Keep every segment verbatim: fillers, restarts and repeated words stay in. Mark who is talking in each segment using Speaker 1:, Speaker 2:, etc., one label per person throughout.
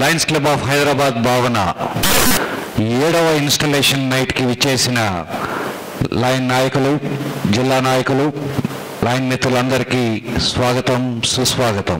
Speaker 1: Lions club of Hyderabad భావన ఏడవ installation నైట్కి విచ్చేసిన లయన్ నాయకులు, జిల్లా నాయకులు, లయన్ మిత్రులందరికీ స్వాగతం, సుస్వాగతం.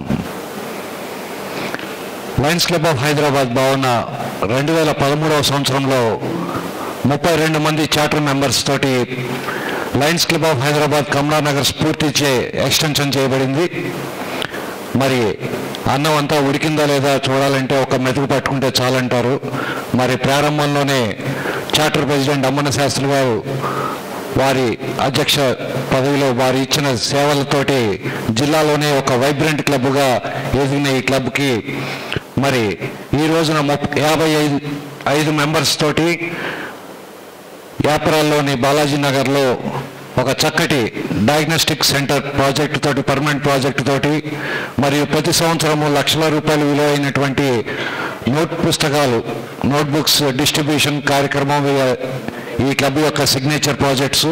Speaker 1: లయన్స్ క్లబ్ ఆఫ్ హైదరాబాద్ భావన రెండు వేల పదమూడవ సంవత్సరంలో ముప్పై రెండు మంది చార్టర్ మెంబర్స్ తోటి Lions club of Hyderabad Kamalanagar స్ఫూర్తిచే ఎక్స్టెన్షన్ చేయబడింది. మరి అన్నం అంతా ఉడికిందా లేదా చూడాలంటే ఒక మెతుకు పట్టుకుంటే చాలంటారు. మరి ప్రారంభంలోనే చార్టర్ ప్రెసిడెంట్ అమ్మన శాస్త్రి గారు వారి అధ్యక్ష పదవిలో వారు ఇచ్చిన సేవలతోటి జిల్లాలోనే ఒక వైబ్రెంట్ క్లబ్గా ఎదిగిన ఈ క్లబ్కి మరి ఈ రోజున ముప్ప యాభై ఐదు ఐదు మెంబర్స్ తోటి యాపరాల్లోని బాలాజీ నగర్లో ఒక చక్కటి డయాగ్నోస్టిక్ సెంటర్ ప్రాజెక్టు తోటి, పర్మనెంట్ ప్రాజెక్టు తోటి మరియు ప్రతి సంవత్సరము లక్షల రూపాయలు విలువైనటువంటి నోట్ పుస్తకాలు, నోట్బుక్స్ డిస్ట్రిబ్యూషన్ కార్యక్రమం ఈ క్లబ్ యొక్క సిగ్నేచర్ ప్రాజెక్ట్స్.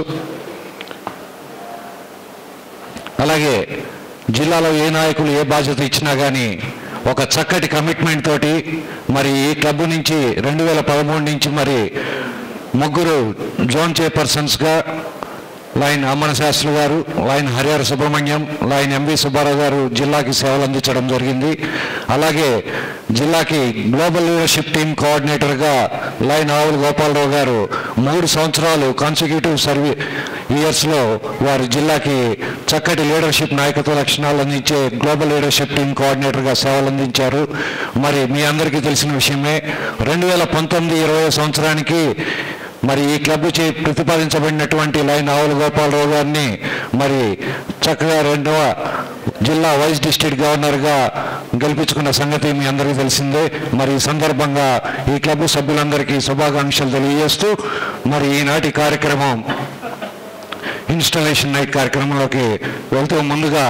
Speaker 1: అలాగే జిల్లాలో ఏ నాయకులు ఏ బాధ్యత ఇచ్చినా కానీ ఒక చక్కటి కమిట్మెంట్ తోటి మరి ఈ క్లబ్ నుంచి రెండు వేల పదమూడు నుంచి మరి ముగ్గురు జోన్ చైర్పర్సన్స్గా lion Ammana Sastry garu, lion Harihara Subrahmanyam, lion MV Subbarao garu జిల్లాకి సేవలు అందించడం జరిగింది. అలాగే జిల్లాకి గ్లోబల్ లీడర్షిప్ టీమ్ కోఆర్డినేటర్గా లయన్ ఆవుల గోపాలరావు గారు మూడు సంవత్సరాలు కాన్సిక్యూటివ్ సర్వీ ఇయర్స్లో వారు జిల్లాకి చక్కటి లీడర్షిప్ నాయకత్వ లక్షణాలు అందించే గ్లోబల్ లీడర్షిప్ టీమ్ కోఆర్డినేటర్గా సేవలు అందించారు. మరి మీ అందరికీ తెలిసిన విషయమే, రెండు వేల పంతొమ్మిది ఇరవై సంవత్సరానికి మరి ఈ క్లబ్ చే ప్రతిపాదించబడినటువంటి లయన్ ఆవుల గోపాలరావు గారిని మరి చక్కగా రెండవ జిల్లా వైస్ డిస్ట్రిక్ట్ గవర్నర్గా గెలిపించుకున్న సంగతి మీ అందరికీ తెలిసిందే. మరి ఈ సందర్భంగా ఈ క్లబ్ సభ్యులందరికీ శుభాకాంక్షలు తెలియజేస్తూ మరి ఈనాటి కార్యక్రమం ఇన్స్టాలేషన్ నైట్ కార్యక్రమంలోకి వెళ్తూ ముందుగా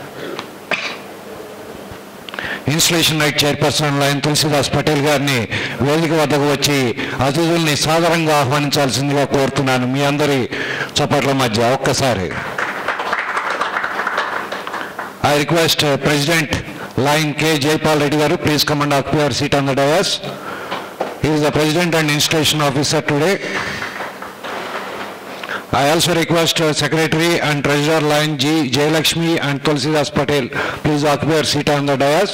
Speaker 1: installation night chairperson lion Tulsidas Patel గారిని వేదిక వద్దకు వచ్చి అతిథుల్ని సాదరంగా ఆహ్వానించాల్సిందిగా కోరుతున్నాను. మీ అందరి చప్పట్ల మధ్య ఒక్కసారి I request president lion K Jaipal Reddy garu, please come and occupy your seat on the dais. He is the president and installation officer today. I also request uh, Secretary and Treasurer Lyon G. Jayalakshmi and Tulsidas Patel, please occupy your seat on the dais.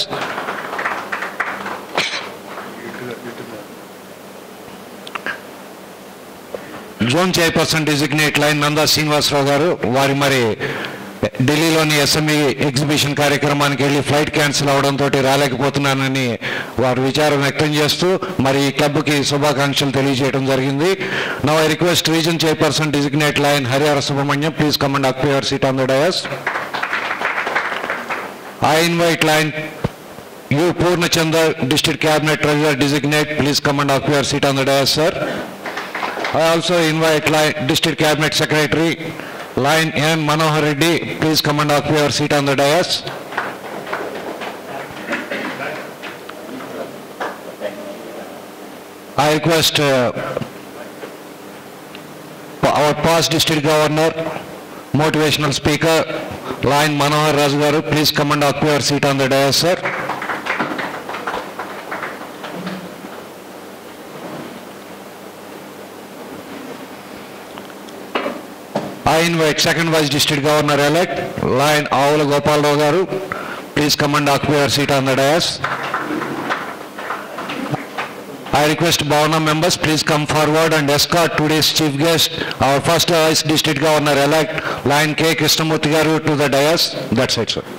Speaker 1: Zone Chairperson Designate Lyon Nanda Srinivasarao garu, వారి మరి ఢిల్లీలోని SME exhibition కార్యక్రమానికి వెళ్ళి flight cancel అవడంతో రాలేకపోతున్నానని వారు విచారం వ్యక్తం చేస్తూ మరి ఈ క్లబ్కి శుభాకాంక్షలు తెలియజేయడం జరిగింది. Now I request region chairperson designate lion Harihara Subrahmanyam, please come and occupy your seat on the dais. I invite lion U Purnachandra, district cabinet treasurer designate, please come and occupy your seat on the dais sir. I also invite lion district cabinet secretary Lyon M. Manohar Reddy, please come and occupy your seat on the dais. I request uh, our past district governor, motivational speaker, Lyon Manohar Raju garu, please come and occupy your seat on the dais, sir. I invite second vice district governor elect Lyon Avula Gopalrao garu, please come and occupy your seat on the dais. I request Bhavana members, please come forward and escort today's chief guest, our first vice district governor elect Lyon K. Krishnamurthy garu to the dais. That's it, sir.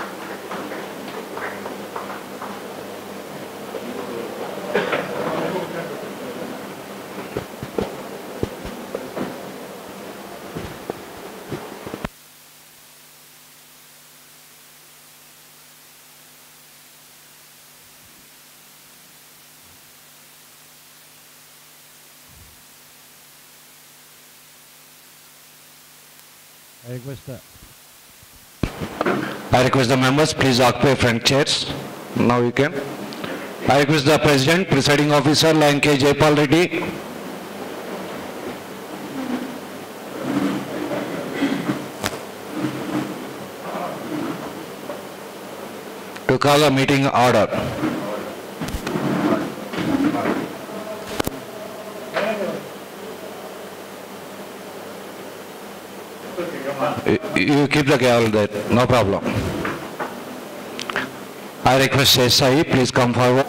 Speaker 2: I request the
Speaker 1: I request the members, please occupy front chairs. Now you can. I request the President, Presiding Officer, Lyon K. Jayapal Reddy, to call a meeting order. you keep the gavel there, no problem. I request S I, please come forward.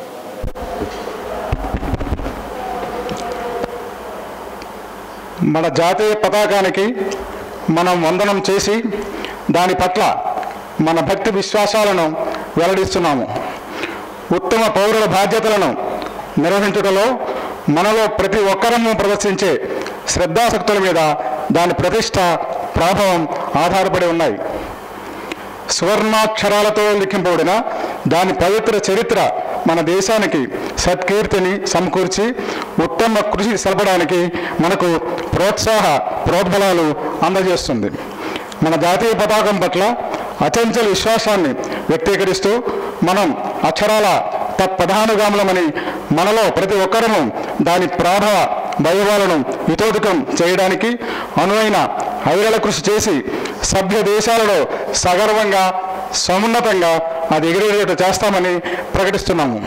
Speaker 3: మన జాతీయ పతాకానికి మనం వందనం చేసి దాని పట్ల మన భక్తి విశ్వాసాలను వెల్లడిస్తున్నాము. ఉత్తమ పౌరుల బాధ్యతలను నిర్వహించుటలో మనలో ప్రతి ఒక్కరము ప్రదర్శించే శ్రద్ధాశక్తుల మీద దాని ప్రతిష్ట ప్రభావం ఆధారపడి ఉన్నాయి. సువర్ణాక్షరాలతో లిఖింపబడిన దాని పవిత్ర చరిత్ర మన దేశానికి సత్కీర్తిని సమకూర్చి ఉత్తమ కృషి సలపడానికి మనకు ప్రోత్సాహ ప్రోద్బలాలు అందజేస్తుంది. మన జాతీయ పతాకం పట్ల అచంచల విశ్వాసాన్ని వ్యక్తీకరిస్తూ మనం అక్షరాల తత్ప్రధానుగాములమని మనలో ప్రతి ఒక్కరము దాని ప్రాభవ వైభవాలను వితోదికం చేయడానికి అనువైన ఐరళ కృషి చేసి సభ్య దేశాలలో సగర్వంగా సమున్నతంగా అది ఎగిరేట చేస్తామని ప్రకటిస్తున్నాము.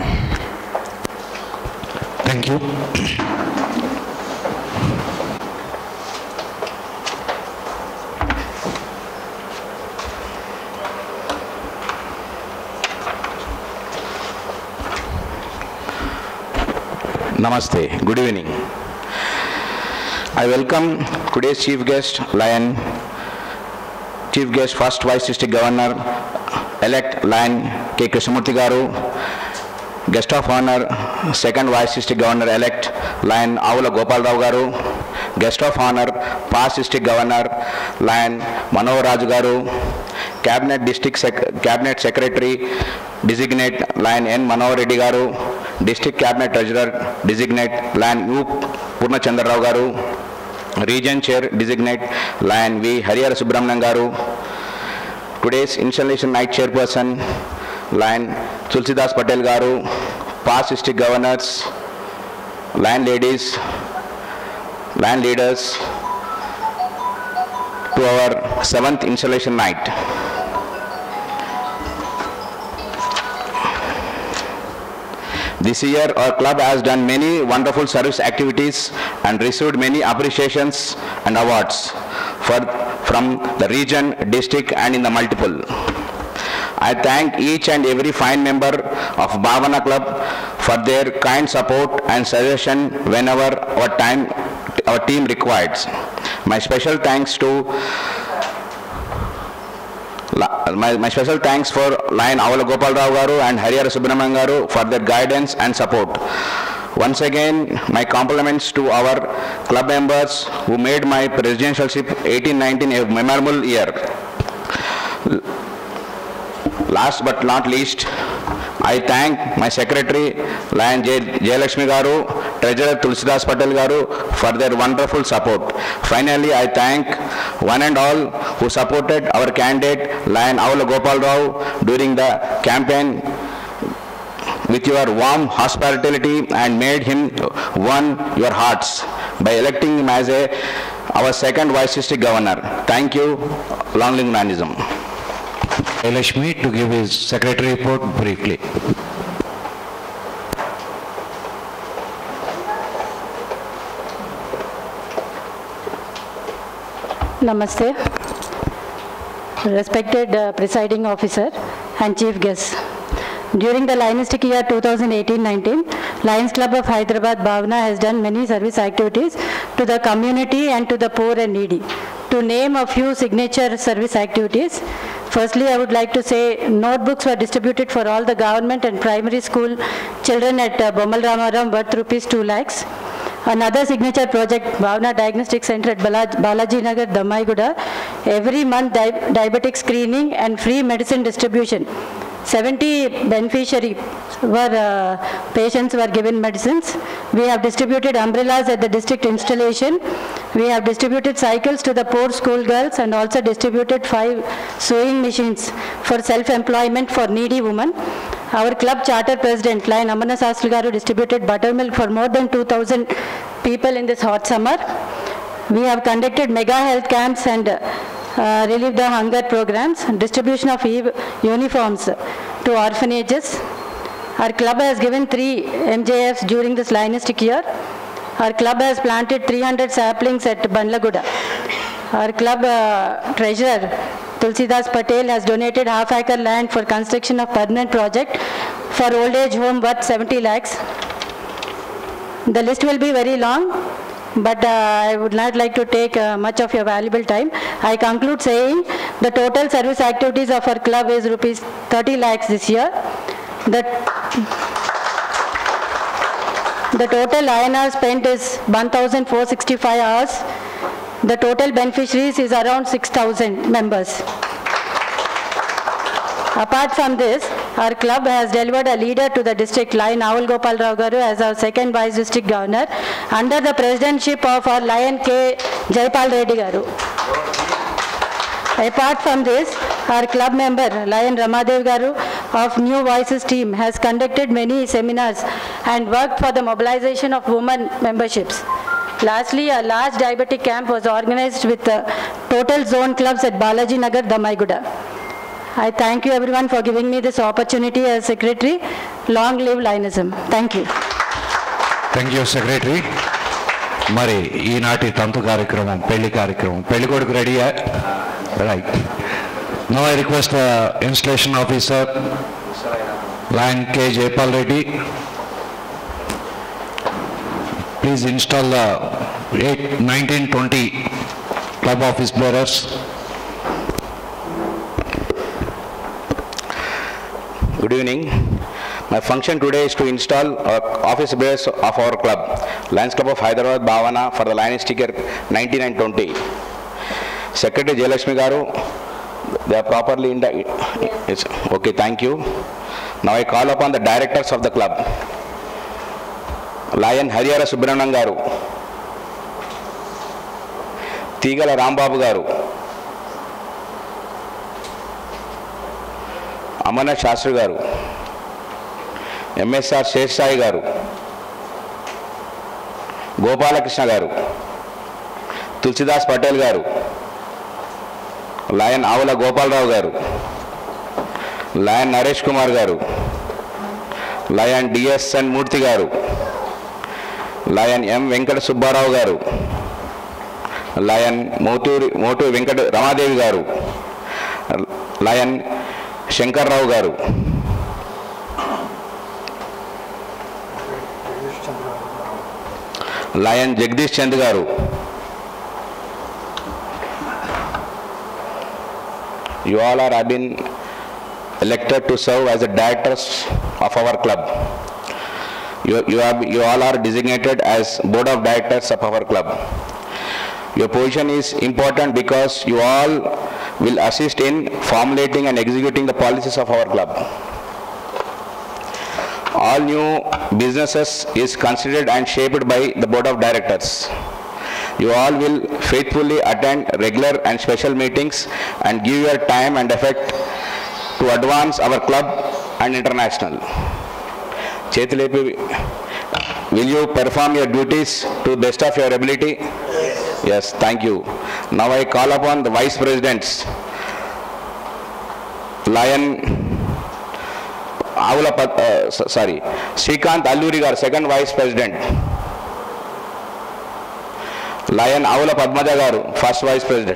Speaker 1: Thank you.
Speaker 4: Namaste, good evening. I welcome today's chief guest, Lion, chief guest, first vice district governor, elect Lion K. Krishnamurthy Garu, guest of honor, second vice district governor elect, Lion Avula Gopal Rao Garu, guest of honor, past district governor, Lion Manohar Raju Garu, cabinet district Sec- cabinet secretary designate Lion N. Manohar Reddy Garu, district cabinet treasurer designate Lion U. Purnachandra Rao Garu, region chair designate Lion V. Harihara Subramanian Garu, today's installation night chairperson Lion Tulsidas Patel Garu, past district governors, Lion ladies, Lion leaders, to our seventh installation night. This year our club has done many wonderful service activities and received many appreciations and awards for, from the region, district and in the multiple. I thank each and every fine member of Bhavana Club for their kind support and suggestion whenever our time our team requires. My special thanks to My, my special thanks for Lion Avula Gopal Rao Garu and Harihara Subramanian Garu for their guidance and support. Once again, my compliments to our club members who made my presidentialship eighteen nineteen a memorable year. Last but not least, I thank my secretary Lion Jayalakshmi Garu, treasurer Tulsidas Patel Garu for their wonderful support. Finally, I thank one and all who supported our candidate Lion Avula Gopal Rao during the campaign with your warm hospitality and made him won your hearts by electing him as a our second vice district governor. Thank you. Long live Nanism.
Speaker 1: Lakshmi to give his secretary report briefly.
Speaker 5: Namaste. Respected uh, presiding officer and chief guests. During the Lionistic year twenty eighteen nineteen, Lions Club of Hyderabad Bhavana has done many service activities to the community and to the poor and needy. To name a few signature service activities, firstly I would like to say notebooks were distributed for all the government and primary school children at uh, Bommal Ramaram worth rupees two lakhs. Another signature project, Bhavana Diagnostic Center at Balaj Balaji Nagar, Damaiguda, every month di diabetic screening and free medicine distribution. seventy beneficiary were uh, patients were given medicines. We have distributed umbrellas at the district installation. We have distributed cycles to the poor school girls and also distributed five sewing machines for self-employment for needy women. Our club charter president, Lion Amarnath Sastry Garu, distributed buttermilk for more than two thousand people in this hot summer. We have conducted mega health camps and uh, relieve the hunger programs, distribution of e uniforms to orphanages. Our club has given three M J Fs during this Lionistic year. Our club has planted three hundred saplings at Bandlaguda. Our club uh, treasurer, Tulsidas Patel, has donated half acre land for construction of permanent project for old age home worth seventy lakhs. The list will be very long, but uh, I would not like to take uh, much of your valuable time. I conclude saying the total service activities of our club is rupees thirty lakhs this year. The, the total I N R spent is one thousand four hundred sixty-five hours. The total beneficiaries is around six thousand members. Apart from this, our club has delivered a leader to the district, Lion Aval Gopal Rao Garu, as our second vice district governor, under the presidentship of our Lion K. Jaipal Reddy Garu. Apart from this, our club member, Lion Ramadev Garu of New Voices team, has conducted many seminars and worked for the mobilization of women memberships. Lastly, a large diabetic camp was organized with uh, total zone clubs at Balaji Nagar, Damaiguda. I thank you everyone for giving me this opportunity as secretary. Long live Lionism. Thank you.
Speaker 1: Thank you secretary. మరి ఈనాటి తంతు కార్యక్రమం పెళ్లి కార్యక్రమం పెళ్లి కొడుకు రెడీయా? Right. Now I request installation officer lion K Jaipal Reddy. Please install the eight nineteen twenty club office bearers.
Speaker 4: Good evening. My function today is to install our office bearers of our club, Lions Club of Hyderabad, Bhavana, for the Lionistic year ninety-nine twenty. Secretary Jayalakshmi Garu, they are properly in the... Yes. Okay, thank you. Now I call upon the directors of the club. Lion Hariyara Subramanian Garu, Tigala Rambabu Garu, Amana Shastri Garu, M S R Sheshai Garu, Gopala Krishna Garu, Tulsidas Patel Garu, Lion Avala Gopal Rao Garu, Lion Naresh Kumar Garu, Lion D S N Murthy Garu, Lion M Venkata Subbarao Garu, Lion Motu Motu Venkata Ramadevi Garu, Lion Shankar Rao Garu, Lion Jagdish Chand Garu, you all are have been elected to serve as the directors of our club. You, you, have, you all are designated as board of directors of our club. Your position is important because you all will assist in formulating and executing the policies of our club. All new businesses is considered and shaped by the board of directors. You all will faithfully attend regular and special meetings and give your time and effort to advance our club and international. Chetilepi, will you perform your duties to the best of your ability? Yes, thank you. Now I call upon the vice presidents, Lion Avula, uh, sorry, Srikanth Alluri Garu, second vice president, Lion Avula Padmaja Garu, first vice president.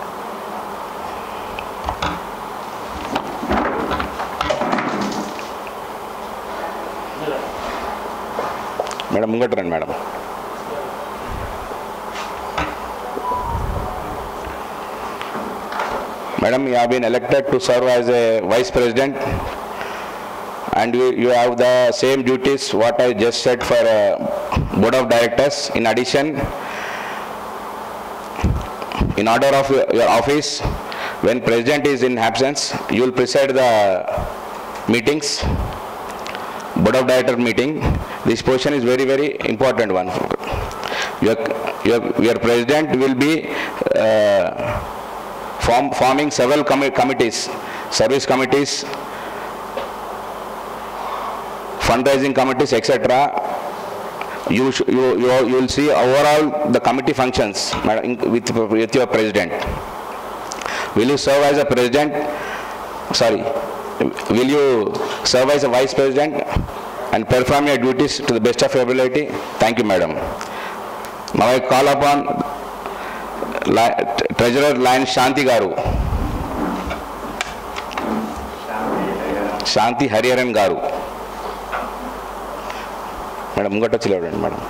Speaker 4: Madam Mungatran, madam. Madam, you have been elected to serve as a vice president, and you, you have the same duties what I just said for uh, board of directors. In addition, in order of your, your office, when president is in absence, you will preside the meetings, board of director meeting. This position is very very important one. Your, your, your president will be uh, Form, forming several com committees, service committees, fundraising committees, et cetera. You, you, you, you will see overall the committee functions with, with your president. Will you serve as a president? Sorry. Will you serve as a vice president and perform your duties to the best of your ability? Thank you, madam. Now I call upon Treasurer Lion Shanti Garu. Shanti Hariharan Garu. Madam, Mungata Children, Madam.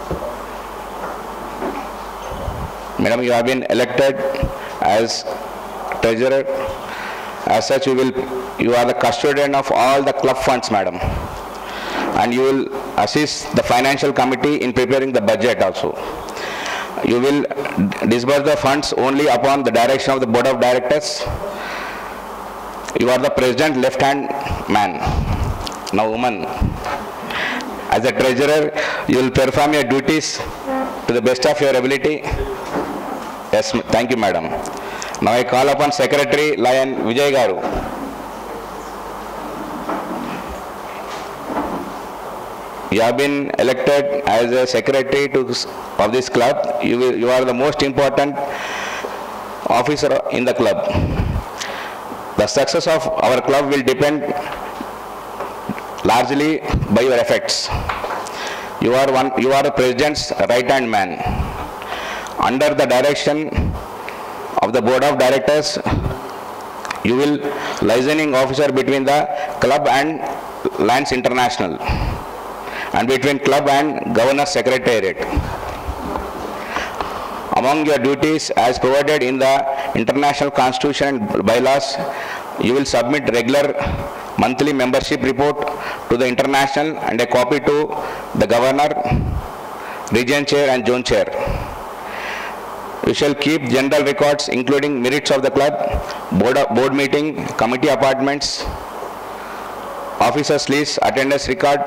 Speaker 4: Madam, you have been elected as treasurer. As such, you will, you are the custodian of all the club funds, madam. And you will assist the financial committee in preparing the budget also. You will disburse the funds only upon the direction of the board of directors. You are the president left-hand man. Now, woman. As a treasurer, you will perform your duties to the best of your ability. Yes, thank you, madam. Now I call upon Secretary Lion Vijay Garu. You have been elected as a secretary to this, of this club. You, will, you are the most important officer in the club. The success of our club will depend largely by your efforts. You are one. You are the president's right-hand man. Under the direction of the board of directors, you will liaising officer between the club and Lions International, and between club and governor secretariat. Among your duties as provided in the international constitution and bylaws, you will submit regular monthly membership report to the international and a copy to the governor, region chair and zone chair. You shall keep general records including merits of the club, board, board meeting, committee appointments, officers list, attendance record,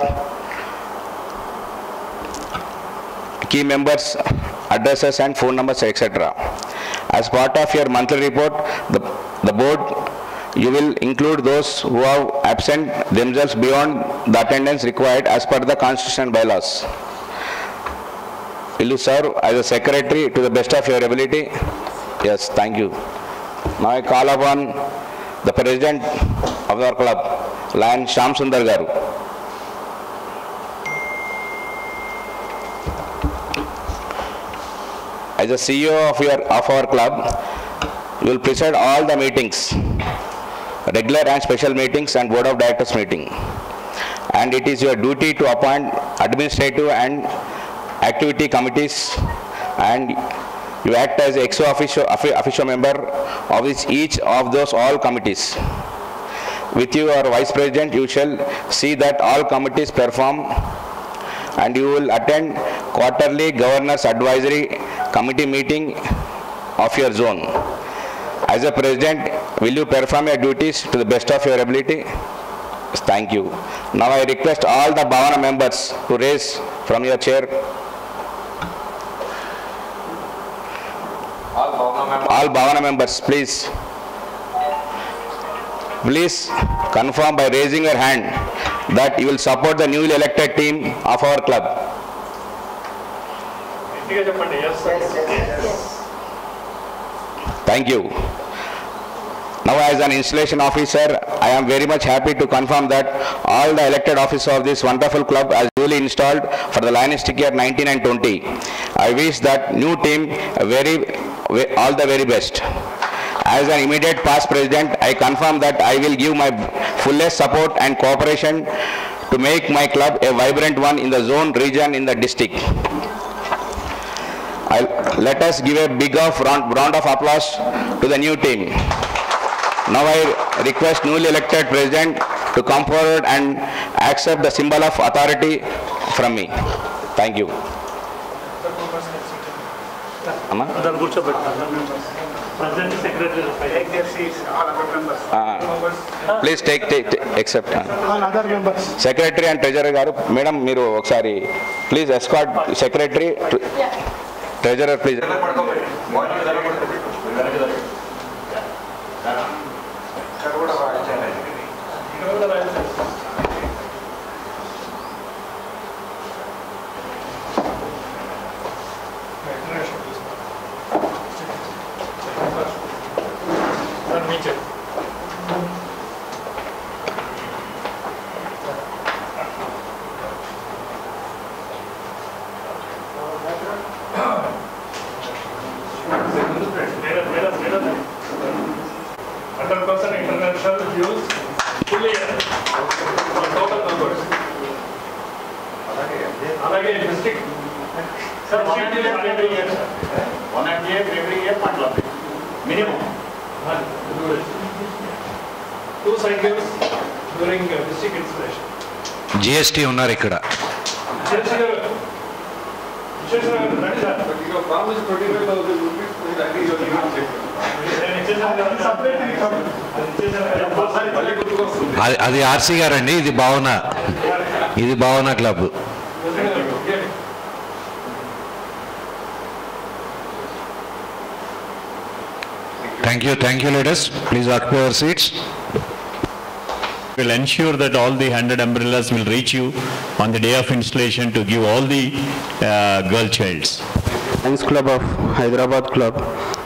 Speaker 4: key members, addresses and phone numbers, et cetera. As part of your monthly report, the, the board, you will include those who have absent themselves beyond the attendance required as per the constitution and bylaws. Will you serve as a secretary to the best of your ability? Yes, thank you. Now I call upon the president of our club, Lion Shyam Sundar Garu. As a C E O of, your, of our club, you will preside all the meetings, regular and special meetings and board of directors meeting. And it is your duty to appoint administrative and activity committees, and you act as ex officio, officio member of each of those all committees. With you, our vice president, you shall see that all committees perform, and you will attend quarterly governors advisory committee meeting of your zone. As a president, will you perform your duties to the best of your ability? Thank you. Now I request all the Bhavana members to raise from your chair. All Bhavana members, please. Please confirm by raising your hand that you will support the newly elected team of our club. Thank you. Now, as an installation officer, I am very much happy to confirm that all the elected officers of this wonderful club are duly installed for the Lionistic year nineteen and twenty. I wish that new team very, all the very best. As an immediate past president, I confirm that I will give my fullest support and cooperation to make my club a vibrant one in the zone, region, in the district. I'll, let us give a big of round, round of applause to the new team. Now I request newly elected president to come forward and accept the symbol of authority from me. Thank you. Amma?
Speaker 6: President Secretary, take their seats, all other members.
Speaker 4: Uh, please take, take, take accept.
Speaker 6: All other members.
Speaker 4: Secretary and Treasurer garu, Madam, Miru oksari, please escort Secretary, to, Treasurer, please.
Speaker 7: full year for total members. అలాగే district sir one and every year one and every year mandal minimum two cycles during uh, district installation.
Speaker 1: GST ఉన్నారు ఇక్కడ. అది అది RC గారండి, ఇది భావన, ఇది Bhavana club. Thank you thank you ladies, please occupy your seats.
Speaker 8: Will ensure that all the one hundred umbrellas will reach you on the day of installation to give all the uh, girl childs.
Speaker 9: Lions Club of Hyderabad Club,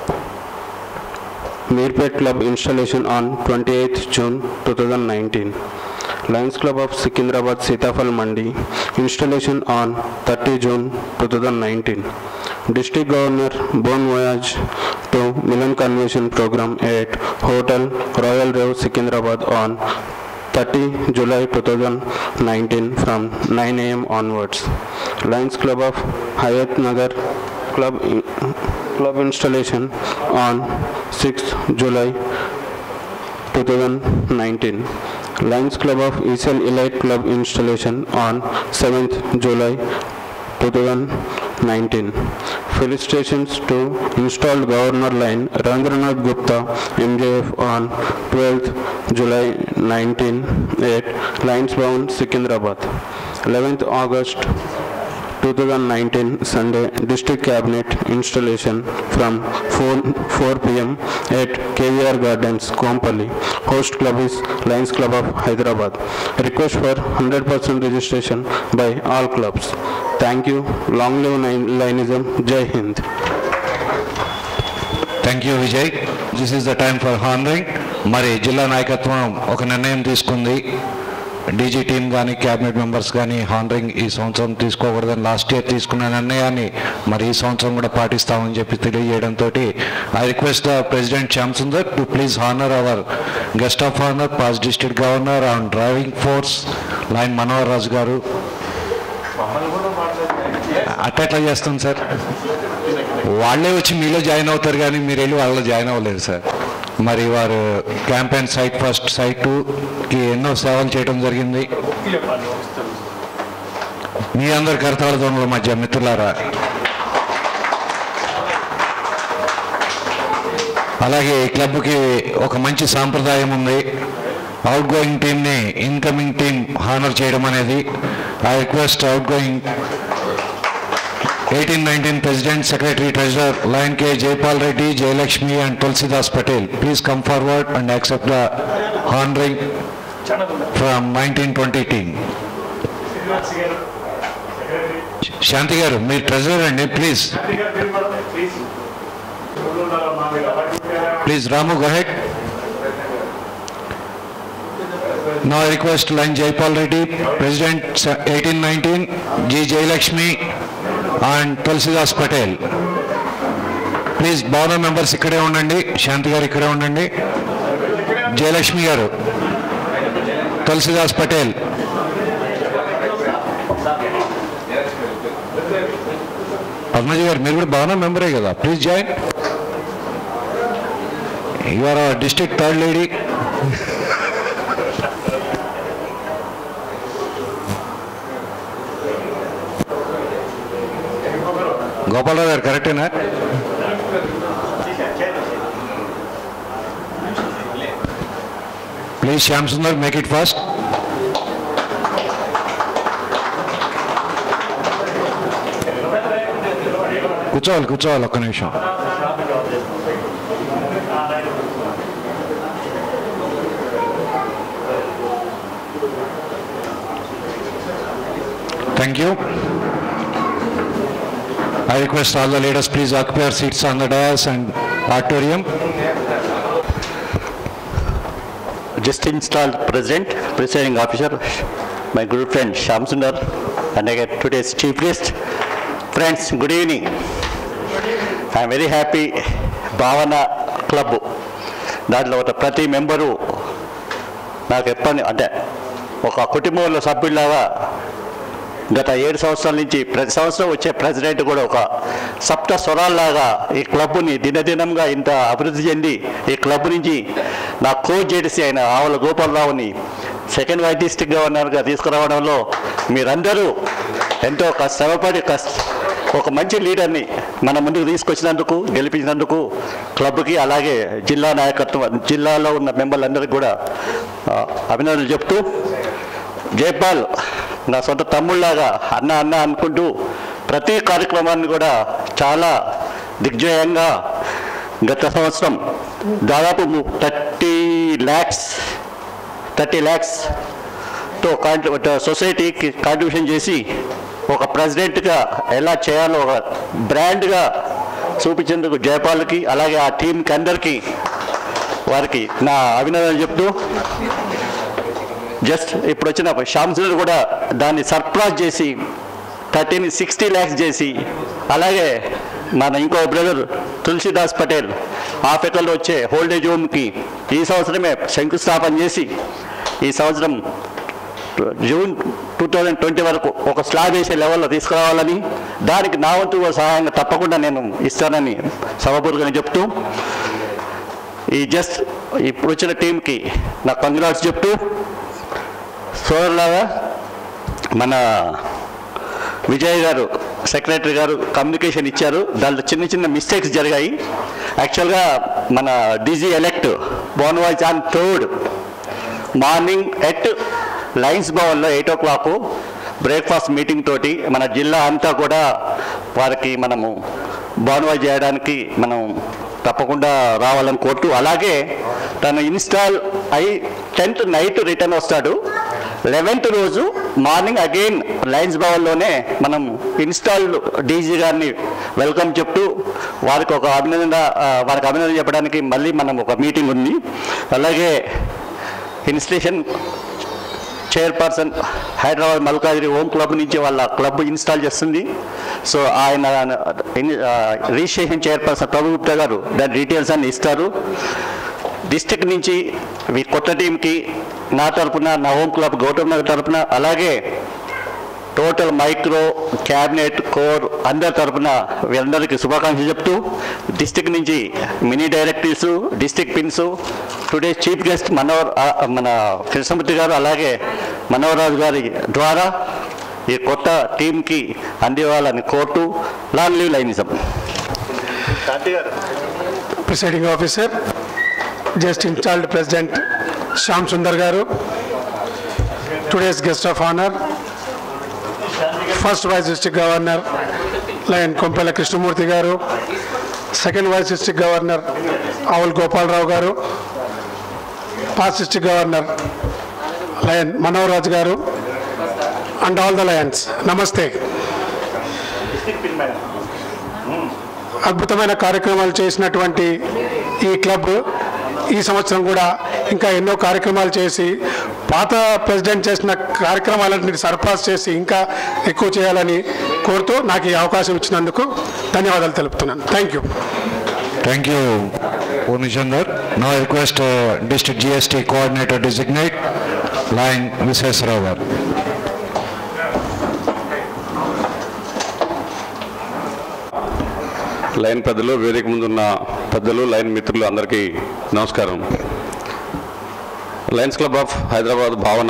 Speaker 9: Mirpet Club installation on twenty-eighth June twenty nineteen. Lions Club of Secunderabad Sitafal Mandi installation on thirtieth June twenty nineteen. District Governor bon voyage to Milan Convention Program at Hotel Royal Rev Secunderabad on thirtieth July twenty nineteen from nine a m onwards. Lions Club of Hayat Nagar Club Club installation on sixth July twenty nineteen. Lions Club of Isel Elite Club installation on seventh July twenty nineteen. Felicitations to installed Governor Line Randranath Gupta M J F on twelfth July nineteen at Lions Bound Secunderabad. eleventh August twenty nineteen Sunday District Cabinet installation from four p m at K V R Gardens, Kompally. Host club is Lions Club of Hyderabad. Request for one hundred percent registration by all clubs. Thank you. Long live Lionism. Jai Hind.
Speaker 1: Thank you Vijay. This is the time for honouring. మరి జిల్లా నాయకత్వం ఒక నిర్ణయం తీసుకుంది, DG team కానీ cabinet members కానీ honouring ఈ సంవత్సరం తీసుకోకూడదని లాస్ట్ ఇయర్ తీసుకున్న నిర్ణయాన్ని మరి ఈ సంవత్సరం కూడా పాటిస్తామని చెప్పి తెలియజేయడంతో I request the president Shyam Sundar to please honour our guest of honour past district governor and driving force lion Manohar Raju garu. అట్లా చేస్తాం సార్, వాళ్ళే వచ్చి మీలో జాయిన్ అవుతారు కానీ మీరు వెళ్ళి వాళ్ళలో జాయిన్ అవ్వలేదు సార్. మరి వారు క్యాంపెయిన్ సైట్ ఫస్ట్ సైట్ టూకి ఎన్నో సేవలు చేయడం జరిగింది. మీ అందరి కరతాళ ధ్వనుల మధ్య మిత్రులారా, అలాగే ఈ క్లబ్కి ఒక మంచి సాంప్రదాయం ఉంది, అవుట్ గోయింగ్ టీమ్ని ఇన్కమింగ్ టీమ్ హానర్ చేయడం అనేది. I request outgoing eighteen nineteen President, Secretary, Treasurer, Lion K. Jaypal Reddy, Jayalakshmi and Tulsidas Patel. Please come forward and accept the honoring from nineteen twenty team. Shanti garu, meer treasurer andi, please. Please, Ramu, go ahead. Now I request Lion Jaypal Reddy, President, eighteen nineteen, G. Jayalakshmi and Tulsidas Patel. Please Bhavana members ఇక్కడే ఉండండి, శాంతి గారు ఇక్కడే ఉండండి, జయలక్ష్మి గారు, తులసిదాస్ పటేల్. పద్మజీ గారు మీరు కూడా భవన మెంబరే కదా, please join. You are our district third lady. Gopalarao garu కరెక్టేనా? Please Shyam Sundar, make it fast. కూర్చోవాలి కూర్చోవాలి ఒక్క నిమిషం. Thank you. I request all the leaders please occupy your seats on the dais and auditorium.
Speaker 10: Just installed President, Presiding Officer, my good friend Shyam Sundar, and I get today's chief guest. Friends, good evening. I am very happy. Bhavana Club, దాంట్లో ఒక ప్రతి member నాకు ఎప్పటి అంటే ఒక కుటుంబంలో సభ్యులాగా గత ఏడు సంవత్సరాల నుంచి ప్రతి సంవత్సరం వచ్చే ప్రెసిడెంట్ కూడా ఒక సప్త స్వరాల్లాగా ఈ క్లబ్ని దినదినంగా ఇంత అభివృద్ధి చెంది ఈ క్లబ్ నుంచి నా కోచ్ జేడిసి అయిన ఆవుల గోపాలరావుని సెకండ్ వైస్ డిస్ట్రిక్ట్ గవర్నర్గా తీసుకురావడంలో మీరందరూ ఎంతో శ్రమపడి కష్ట ఒక మంచి లీడర్ని మన ముందుకు తీసుకొచ్చినందుకు గెలిపించినందుకు క్లబ్కి అలాగే జిల్లా నాయకత్వం జిల్లాలో ఉన్న మెంబర్లందరికీ కూడా అభినందనలు చెప్తూ జైపాల్ నా సొంత తమ్ముళ్ళలాగా అన్న అన్న అనుకుంటూ ప్రతి కార్యక్రమాన్ని కూడా చాలా దిగ్విజయంగా గత సంవత్సరం దాదాపు థర్టీ ల్యాక్స్ థర్టీ ల్యాక్స్తో కాంట్రి సొసైటీకి కాంట్రిబ్యూషన్ చేసి ఒక ప్రెసిడెంట్గా ఎలా చేయాలో ఒక బ్రాండ్గా చూపించేందుకు జయపాల్కి అలాగే ఆ టీంకి అందరికీ వారికి నా అభినందనలు చెప్తూ జస్ట్ ఇప్పుడు వచ్చిన శ్యామ్సుందర్ కూడా దాన్ని సర్ప్రైజ్ చేసి థర్టీని సిక్స్టీ ల్యాక్స్ చేసి అలాగే మన ఇంకో బ్రదర్ తులసిదాస్ పటేల్ ఆఫ్రికాలో వచ్చే ఓల్డేజ్ హోమ్కి ఈ సంవత్సరమే శంకుస్థాపన చేసి ఈ సంవత్సరం జూన్ టూ థౌజండ్ ట్వంటీ వరకు ఒక స్లాబ్ వేసే లెవెల్లో తీసుకురావాలని దానికి నా వంతు సహాయంగా తప్పకుండా నేను ఇస్తానని సభాపూర్వకంగా చెప్తూ ఈ జస్ట్ ఇప్పుడు వచ్చిన టీంకి నా కంగ్రాట్స్ చెప్తూ సోదరులాగా మన విజయ్ గారు సెక్రటరీ గారు కమ్యూనికేషన్ ఇచ్చారు, దాంట్లో చిన్న చిన్న మిస్టేక్స్ జరిగాయి. యాక్చువల్గా మన DG elect bon voyage on third morning at Lions భవన్లో eight o'clock breakfast meeting తోటి మన జిల్లా అంతా కూడా వారికి మనము బోన్వాయిస్ చేయడానికి మనం తప్పకుండా రావాలని కోరుతూ, అలాగే తను ఇన్స్టాల్ అయి టెన్త్ నైట్ రిటర్న్ వస్తాడు. లెవెన్త్ రోజు మార్నింగ్ అగైన్ లయన్స్ భవన్లోనే మనం ఇన్స్టాల్ డీజీ గారిని వెల్కమ్ చెప్తూ వారికి ఒక అభినందన వారికి అభినందన చెప్పడానికి మళ్ళీ మనం ఒక మీటింగ్ ఉంది. అలాగే installation chairperson Hyderabad Malkajgiri home club నుంచి వాళ్ళ క్లబ్ ఇన్స్టాల్ చేస్తుంది. సో ఆయన రిజిస్ట్రేషన్ చైర్పర్సన్ ప్రభు గుప్తా గారు దాని డీటెయిల్స్ అన్ని ఇస్తారు. డిస్ట్రిక్ట్ నుంచి ఈ కొత్త టీంకి నా తరఫున నా హోమ్ క్లబ్ గౌతమ్ నగర్ తరఫున అలాగే టోటల్ మైక్రో క్యాబినెట్ కోర్ అందరి తరఫున వీరందరికీ శుభాకాంక్షలు చెప్తూ, డిస్ట్రిక్ట్ నుంచి mini directors district pins today chief guest Manohar మన కృష్ణమూర్తి గారు అలాగే మనోహర్రాజు గారి ద్వారా ఈ కొత్త టీంకి అందివ్వాలని కోరుతూ long live Lionism.
Speaker 3: Presiding officer just installed president Shyam Sundar garu, today's guest of honour first vice district governor lion Kompella Krishnamurthy garu, second vice district governor Avul Gopalarao garu, past district governor lion Manoharraj garu and all the Lions, నమస్తే. అద్భుతమైన కార్యక్రమాలు చేసినటువంటి ఈ క్లబ్ ఈ సంవత్సరం కూడా ఇంకా ఎన్నో కార్యక్రమాలు చేసి పాత ప్రెసిడెంట్ చేసిన కార్యక్రమాలన్నింటినీ సర్పాస్ చేసి ఇంకా ఎక్కువ చేయాలని కోరుతూ నాకు ఈ అవకాశం ఇచ్చినందుకు ధన్యవాదాలు తెలుపుతున్నాను. Thank you.
Speaker 1: Thank you Purnachandar. No request district GST coordinator designate lion Visweswararao గారు.
Speaker 11: లైన్ పెద్దలు, వేదిక ముందున్న పెద్దలు, లైన్ మిత్రులు అందరికీ నమస్కారం. లయన్స్ క్లబ్ ఆఫ్ హైదరాబాద్ భావన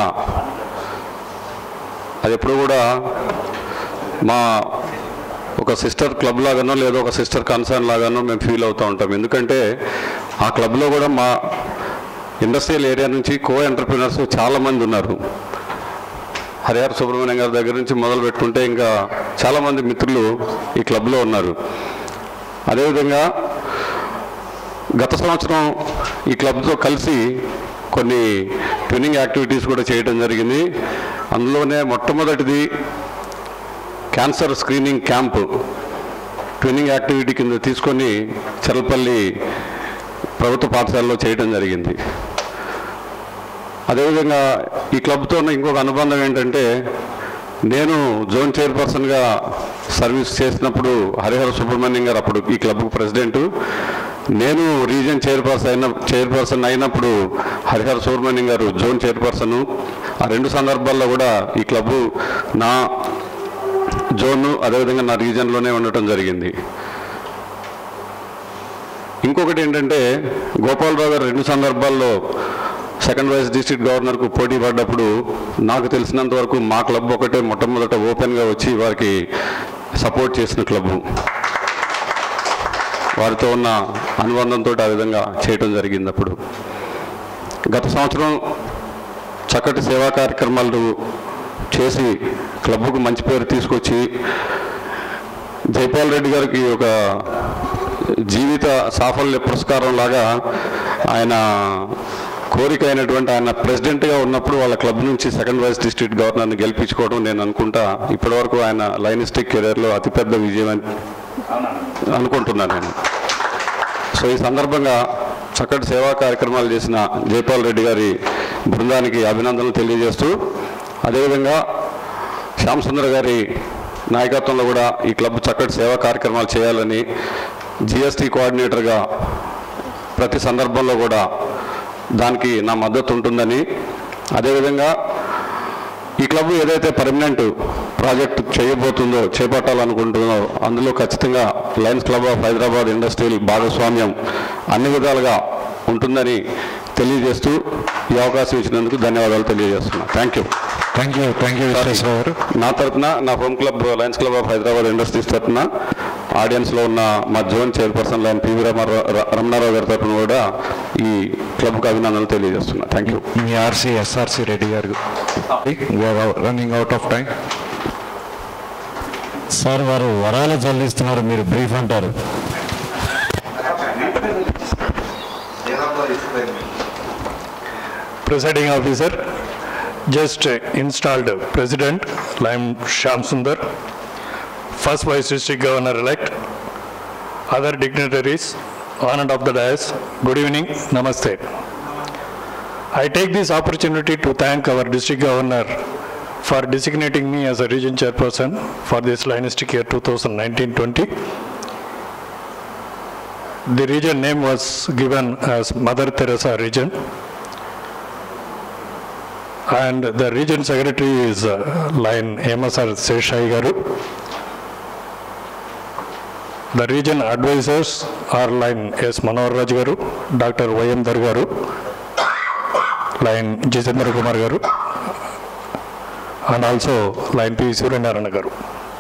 Speaker 11: అది ఎప్పుడు కూడా మా ఒక సిస్టర్ క్లబ్ లాగానో లేదా ఒక సిస్టర్ కన్సర్న్ లాగానో మేము ఫీల్ అవుతూ ఉంటాం. ఎందుకంటే ఆ క్లబ్లో కూడా మా ఇండస్ట్రియల్ ఏరియా నుంచి కో ఎంటర్ప్రినర్స్ చాలామంది ఉన్నారు. హరిహర సుబ్రహ్మణ్యం గారి దగ్గర నుంచి మొదలు పెట్టుకుంటే ఇంకా చాలామంది మిత్రులు ఈ క్లబ్లో ఉన్నారు. అదేవిధంగా గత సంవత్సరం ఈ క్లబ్తో కలిసి కొన్ని ట్రైనింగ్ యాక్టివిటీస్ కూడా చేయడం జరిగింది. అందులోనే మొట్టమొదటిది cancer screening camp training activity కింద తీసుకొని చెరపల్లి ప్రభుత్వ పాఠశాలలో చేయడం జరిగింది. అదేవిధంగా ఈ క్లబ్తో ఉన్న ఇంకొక అనుబంధం ఏంటంటే, నేను జోన్ చైర్పర్సన్గా సర్వీస్ చేసినప్పుడు హరిహర సుబ్రహ్మణ్యం గారు అప్పుడు ఈ క్లబ్కు ప్రెసిడెంటు, నేను రీజియన్ చైర్పర్సన్ అయిన చైర్పర్సన్ అయినప్పుడు హరిహర సుబ్రహ్మణ్యం గారు జోన్ చైర్పర్సన్. ఆ రెండు సందర్భాల్లో కూడా ఈ క్లబ్బు నా జోను అదేవిధంగా నా రీజియన్లోనే ఉండటం జరిగింది. ఇంకొకటి ఏంటంటే గోపాలరావు గారు రెండు సందర్భాల్లో సెకండ్ వైస్ డిస్ట్రిక్ట్ గవర్నర్కు పోటీ పడ్డప్పుడు నాకు తెలిసినంత వరకు మా క్లబ్ ఒకటే మొట్టమొదట ఓపెన్గా వచ్చి వారికి సపోర్ట్ చేసిన క్లబ్బు. వారితో ఉన్న అనుబంధంతో ఆ విధంగా చేయటం జరిగింది. అప్పుడు గత సంవత్సరం చక్కటి సేవా కార్యక్రమాలు చేసి క్లబ్కు మంచి పేరు తీసుకొచ్చి జైపాల్ రెడ్డి గారికి ఒక జీవిత సాఫల్య పురస్కారం లాగా ఆయన కోరిక అయినటువంటి ఆయన ప్రెసిడెంట్గా ఉన్నప్పుడు వాళ్ళ క్లబ్ నుంచి సెకండ్ వైస్ డిస్ట్రిక్ట్ గవర్నర్ని గెలిపించుకోవడం నేను అనుకుంటా ఇప్పటివరకు ఆయన లైనిస్టిక్ కెరీర్లో అతిపెద్ద విజయం అని అనుకుంటున్నాను నేను. సో ఈ సందర్భంగా చక్కటి సేవా కార్యక్రమాలు చేసిన జైపాల్ రెడ్డి గారి బృందానికి అభినందనలు తెలియజేస్తూ అదేవిధంగా శ్యామ్ సుందర్ గారి నాయకత్వంలో కూడా ఈ క్లబ్ చక్కటి సేవా కార్యక్రమాలు చేయాలని జిఎస్టీ కోఆర్డినేటర్గా ప్రతి సందర్భంలో కూడా దానికి నా మద్దతు ఉంటుందని, అదేవిధంగా ఈ క్లబ్ ఏదైతే పర్మనెంట్ ప్రాజెక్ట్ చేయబోతుందో చేపట్టాలనుకుంటుందో అందులో ఖచ్చితంగా lions club of Hyderabad industrial భాగస్వామ్యం అన్ని విధాలుగా ఉంటుందని తెలియజేస్తూ ఈ అవకాశం ఇచ్చినందుకు ధన్యవాదాలు తెలియజేస్తున్నాను. Thank you
Speaker 1: thank you thank you గారు.
Speaker 11: నా తరఫున నా home club lions club of Hyderabad industries తరఫున ఆడియన్స్లో ఉన్న మా zone chairperson lion PV Ramanarao గారి తరఫున కూడా ఈ క్లబ్కు అభినందనలు తెలియజేస్తున్నా. Thank you.
Speaker 1: మీ ఆర్సీ ఎస్ఆర్సీ రెడ్డి గారు running out of time.
Speaker 2: Sir వారు వరాలు చెల్లిస్తున్నారు, మీరు బ్రీఫ్ అంటారు.
Speaker 12: Presiding officer, just installed President Lime Shyam Sundar, first Vice District Governor elect, other dignitaries, honored of the dais, good evening, namaste. I take this opportunity to thank our District Governor for designating me as a region chairperson for this Lionistic year twenty nineteen twenty. The region name was given as Mother Teresa region. And the region secretary is uh, Lion M S R Seshai Garu. The region advisors are Lion S Manohar Raj Garu, Doctor Y M Dar Garu, Lion Jitendra Kumar Garu, and also Lion P. Suryanarayana Garu.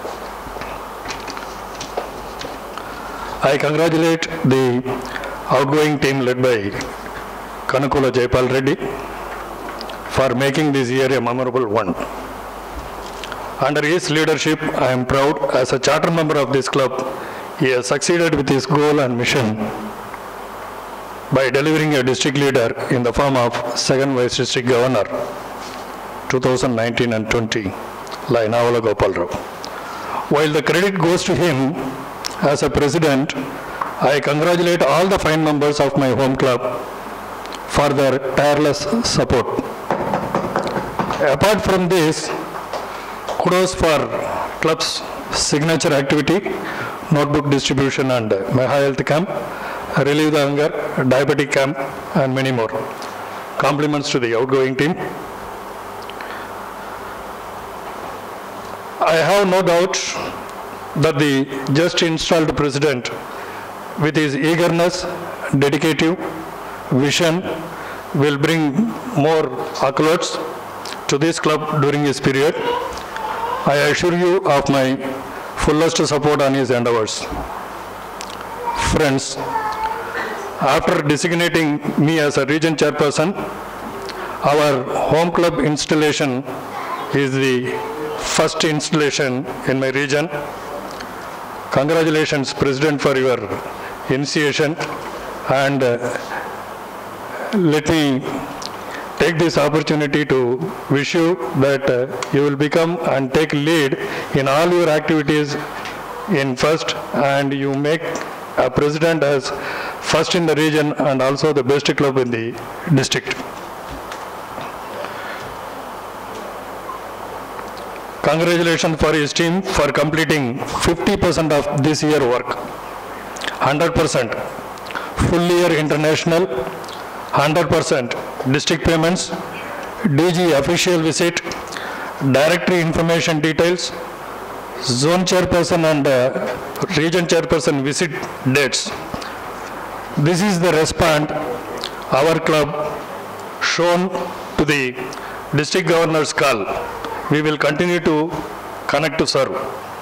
Speaker 12: I congratulate the outgoing team led by Kanukula Jaipal Reddy for making this year a memorable one. Under his leadership, I am proud as a charter member of this club, he has succeeded with his goal and mission by delivering a district leader in the form of second Vice District Governor twenty nineteen and twenty, Lainavala Gopalrao. While the credit goes to him as a president, I congratulate all the fine members of my home club for their tireless support. Apart from this, kudos for club's signature activity, notebook distribution and Meha Health Camp, Relieve the Hunger, Diabetic Camp and many more. Compliments to the outgoing team. I have no doubt that the just installed president, with his eagerness, dedicative, vision, will bring more accolades to this club during his period. I assure you of my fullest support on his endeavors. Friends, after designating me as a region chairperson, our home club installation is the first installation in my region. Congratulations, President, for your initiation, and uh, let me take this opportunity to wish you that uh, you will become and take lead in all your activities in first, and you make a president as first in the region and also the best club in the district. Congratulations for his team for completing fifty percent of this year work, one hundred percent full year international, one hundred percent district payments, D G official visit, directory information details, zone chairperson and uh, region chairperson visit dates. This is the response our club shown to the district governor's call. We will continue to connect to serve.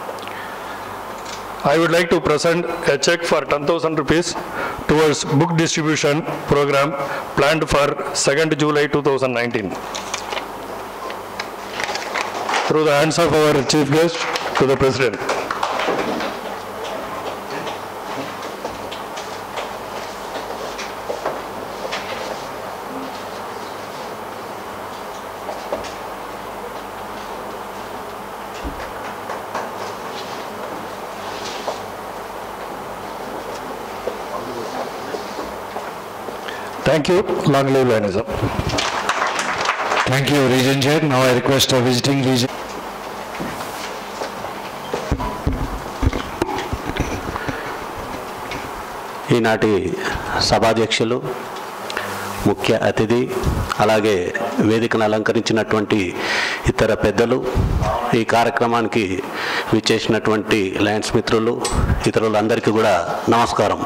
Speaker 12: I would like to present a check for ten thousand rupees towards book distribution program planned for second July two thousand nineteen. Through the hands of our chief guest to the president. Thank you. Long live Lionism.
Speaker 1: Thank you, Region Chair. Now I request a visiting region.
Speaker 10: ఈనాటి సభాధ్యక్షులు, ముఖ్య అతిథి, అలాగే వేదికను అలంకరించినటువంటి ఇతర పెద్దలు, ఈ కార్యక్రమానికి విచ్చేసినటువంటి లయన్స్ మిత్రులు, ఇతరులందరికీ కూడా నమస్కారం.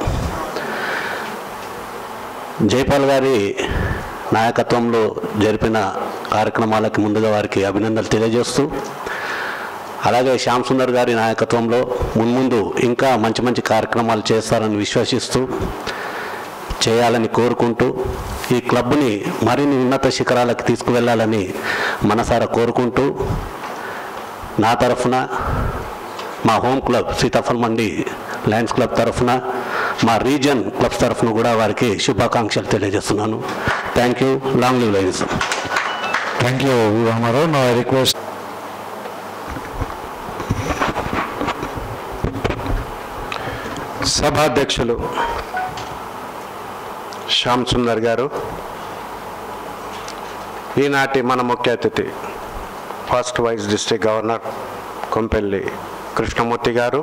Speaker 10: జైపాల్ గారి నాయకత్వంలో జరిపిన కార్యక్రమాలకి ముందుగా వారికి అభినందనలు తెలియజేస్తూ, అలాగే శ్యామ్ సుందర్ గారి నాయకత్వంలో మున్ముందు ఇంకా మంచి మంచి కార్యక్రమాలు చేస్తారని విశ్వసిస్తూ, చేయాలని కోరుకుంటూ, ఈ క్లబ్ని మరిన్ని ఉన్నత శిఖరాలకు తీసుకువెళ్ళాలని మనసారా కోరుకుంటూ, నా తరఫున, మా home club Seethaphal Mandi lions club తరఫున, మా రీజన్ క్లబ్స్ తరఫున కూడా వారికి శుభాకాంక్షలు తెలియజేస్తున్నాను. Thank you. Long live lions.
Speaker 1: Thank you Ramarao. నా రిక్వెస్ట్
Speaker 9: సభాధ్యక్షులు శ్యామ్ సుందర్ గారు, ఈనాటి మన ముఖ్య అతిథి first vice district governor Kompelli Krishnamurthy గారు,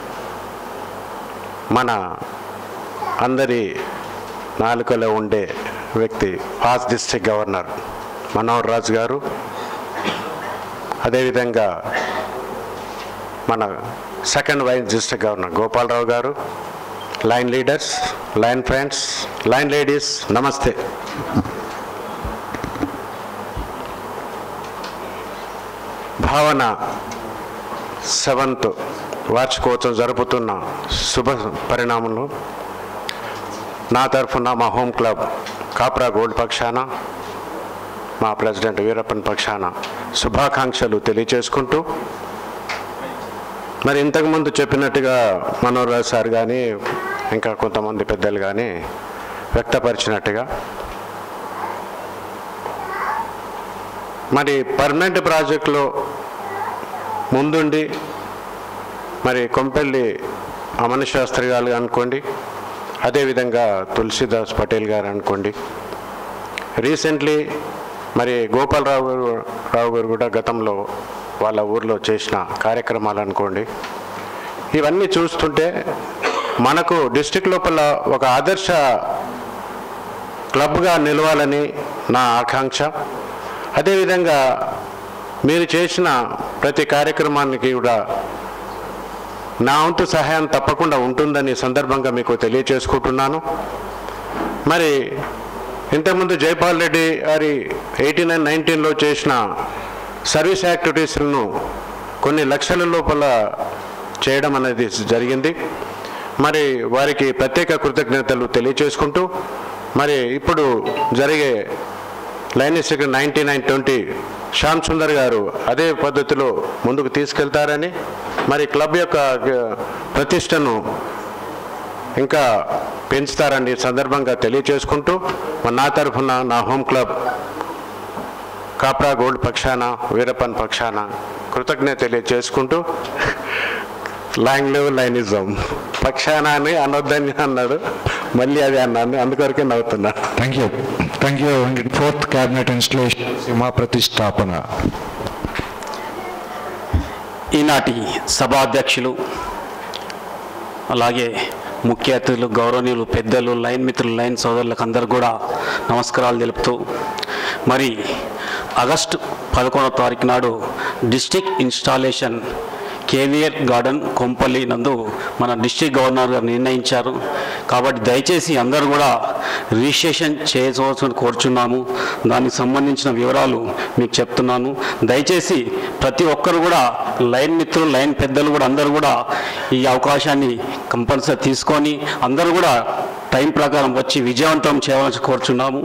Speaker 9: మన అందరి నాలుకలో ఉండే వ్యక్తి past district governor Manohar Raj గారు, అదేవిధంగా మన second vice district governor Gopalarao గారు, lion leaders, lion friends, lion ladies, నమస్తే. భావన సెవెంత్ వార్షికోత్సవం జరుపుతున్న శుభ పరిణామంలో నా తరఫున, మా హోమ్ క్లబ్ కాప్రా గోల్డ్ పక్షాన, మా ప్రెసిడెంట్ వీరప్పన్ పక్షాన శుభాకాంక్షలు తెలియచేసుకుంటూ, మరి ఇంతకుముందు చెప్పినట్టుగా మనోహర్ సార్ కానీ ఇంకా కొంతమంది పెద్దలు కానీ వ్యక్తపరిచినట్టుగా, మరి పర్మనెంట్ ప్రాజెక్టులో ముందుండి మరి కొంపెల్లి అమన శాస్త్రి గారు అనుకోండి, అదేవిధంగా తులసిదాస్ పటేల్ గారు అనుకోండి, రీసెంట్లీ మరి గోపాలరావు గారు రావు గారు కూడా గతంలో వాళ్ళ ఊర్లో చేసిన కార్యక్రమాలు అనుకోండి, ఇవన్నీ చూస్తుంటే మనకు డిస్ట్రిక్ట్ లోపల ఒక ఆదర్శ క్లబ్గా నిలవాలని నా ఆకాంక్ష. అదేవిధంగా మీరు చేసిన ప్రతి కార్యక్రమానికి కూడా నా వంతు సహాయం తప్పకుండా ఉంటుందని సందర్భంగా మీకు తెలియచేసుకుంటున్నాను. మరి ఇంతకుముందు జైపాల్ రెడ్డి గారి ఎయిటీ నైన్ నైన్టీన్లో చేసిన సర్వీస్ యాక్టివిటీస్లను కొన్ని లక్షల లోపల చేయడం అనేది జరిగింది. మరి వారికి ప్రత్యేక కృతజ్ఞతలు తెలియచేసుకుంటూ, మరి ఇప్పుడు జరిగే lions ninety nine twenty Shyam Sundar గారు అదే పద్ధతిలో ముందుకు తీసుకెళ్తారని, మరి క్లబ్ యొక్క ప్రతిష్టను ఇంకా పెంచుతారని సందర్భంగా తెలియచేసుకుంటూ, నా తరఫున నా హోమ్ క్లబ్ కాప్రా గోల్డ్ పక్షాన, వీరప్పన్ పక్షాన కృతజ్ఞత తెలియచేసుకుంటూ, లాంగ్ లివ్ లయనిజం పక్షాన అని అనొద్దని అన్నాడు, మళ్ళీ అది అన్నాను, అందుకొరకే నవ్వుతున్నా.
Speaker 1: Thank you. Thank you. Fourth cabinet installation మా ప్రతిష్టాపన.
Speaker 13: ఈనాటి సభాధ్యక్షులు, అలాగే
Speaker 9: ముఖ్య అతిథులు, గౌరవనీయులు, పెద్దలు, లైన్ మిత్రులు, లైన్ సోదరులకు అందరూ కూడా నమస్కారాలు తెలుపుతూ, మరి ఆగస్టు పదకొండవ తారీఖు నాడు district installation KVR garden Kompalli నందు మన డిస్ట్రిక్ట్ గవర్నర్ గారు నిర్ణయించారు. కాబట్టి దయచేసి అందరూ కూడా రిజిస్ట్రేషన్ చేయవలసిన కోరుచున్నాము. దానికి సంబంధించిన వివరాలు మీకు చెప్తున్నాను. దయచేసి ప్రతి ఒక్కరు కూడా లైన్ మిత్రులు, లైన్ పెద్దలు కూడా అందరూ కూడా ఈ అవకాశాన్ని కంపల్సరీ తీసుకొని అందరూ కూడా టైం ప్రకారం వచ్చి విజయవంతం చేయవలసి కోరుచున్నాము.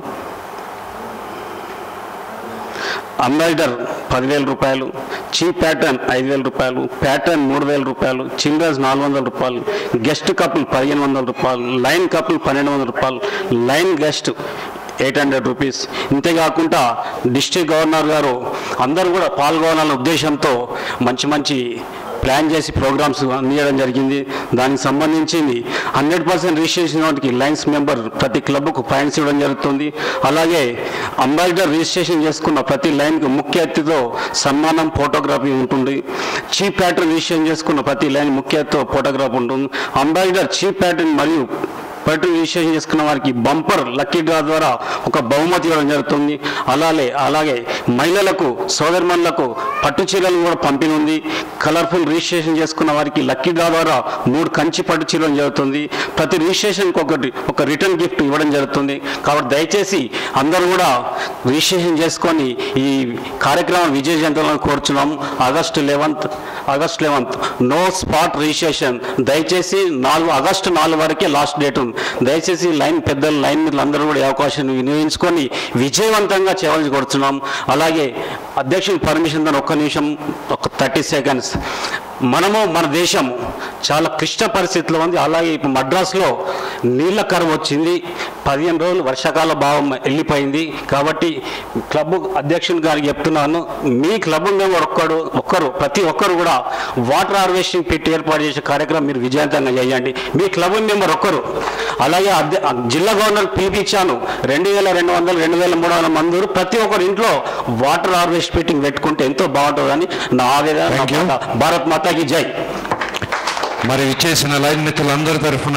Speaker 9: అంబాసిడర్ పదివేల రూపాయలు, చీఫ్ ప్యాటర్న్ ఐదు వేల రూపాయలు, ప్యాటర్న్ మూడు వేల రూపాయలు, చిల్డ్రన్స్ నాలుగు వందల రూపాయలు, గెస్ట్ కపుల్ పదిహేను వందల రూపాయలు, లైన్ కపుల్ పన్నెండు వందల రూపాయలు, lion guest eight hundred rupees. ఇంతేకాకుండా డిస్ట్రిక్ట్ గవర్నర్ గారు అందరూ కూడా పాల్గొనాలనే ఉద్దేశంతో మంచి మంచి ప్లాన్ చేసి ప్రోగ్రామ్స్ అందించడం జరిగింది. దానికి సంబంధించింది హండ్రెడ్ పర్సెంట్ రిజిస్ట్రేషన్ వాటికి లైన్స్ మెంబర్ ప్రతి క్లబ్కు పాయింట్స్ ఇవ్వడం జరుగుతుంది. అలాగే అంబాసిడర్ రిజిస్ట్రేషన్ చేసుకున్న ప్రతి లైన్కి ముఖ్య అతిథితో సన్మానం, ఫోటోగ్రఫీ ఉంటుంది. చీఫ్ ప్యాటర్న్ రిజిస్ట్రేషన్ చేసుకున్న ప్రతి లైన్ ముఖ్య అతిథితో ఫోటోగ్రాఫ్ ఉంటుంది. అంబాసిడర్ చీఫ్ ప్యాటర్న్ మరియు ప్యాటర్న్ రిజిస్ట్రేషన్ చేసుకున్న వారికి బంపర్ లక్కీ డ్రా ద్వారా ఒక బహుమతి ఇవ్వడం జరుగుతుంది. అలాగే అలాగే మహిళలకు, సోదరిమణులకు పట్టు చీరలు కూడా పంపిణీ ఉంది. కలర్ఫుల్ రిజిస్ట్రేషన్ చేసుకున్న వారికి లక్కీ డ్రా ద్వారా మూడు కంచి పట్టు చీరలు జరుగుతుంది. ప్రతి రిజిస్ట్రేషన్కి ఒకటి ఒక రిటర్న్ గిఫ్ట్ ఇవ్వడం జరుగుతుంది. కాబట్టి దయచేసి అందరూ కూడా రిజిస్ట్రేషన్ చేసుకొని ఈ కార్యక్రమం విజయవంతం కోరుచున్నాము. August eleventh August eleventh no spot registration. దయచేసి నాలుగు ఆగస్టు నాలుగు వరకే లాస్ట్ డేట్ ఉంది. దయచేసి లైన్ పెద్దలు, లైన్ మిత్రులు అందరూ కూడా ఈ అవకాశాన్ని వినియోగించుకొని విజయవంతంగా చేయవలసి కోరుతున్నాం. అలాగే అధ్యక్షుని పర్మిషన్ తో ఒక్క నిమిషం, ఒక థర్టీ సెకండ్స్. మనము మన దేశం చాలా క్లిష్ట పరిస్థితిలో ఉంది. అలాగే ఇప్పుడు మద్రాసులో నీళ్ళ కరువు వచ్చింది. పదిహేను రోజులు వర్షాకాల భావం వెళ్ళిపోయింది. కాబట్టి క్లబ్ అధ్యక్షుని గారికి చెప్తున్నాను, మీ క్లబ్ మెంబర్ ఒక్కడు ఒక్కరు ప్రతి ఒక్కరు కూడా వాటర్ హార్వెస్టింగ్ పెట్టి ఏర్పాటు చేసే కార్యక్రమం మీరు విజయవంతంగా చేయండి. మీ క్లబ్ మెంబర్ ఒక్కరు. అలాగే జిల్లా గవర్నర్ పిలిపించాను, రెండు వేల రెండు వందలు రెండు వేల మూడు వందల మంది ప్రతి ఒక్కరు ఇంట్లో వాటర్ హార్వెస్ట్ పెట్టింగ్ పెట్టుకుంటే ఎంతో బాగుంటుందని నా ఆవేదన. భారత్ మాతాకి జై.
Speaker 1: మరి ఇచ్చేసిన లైన్ మిత్రులందరి తరఫున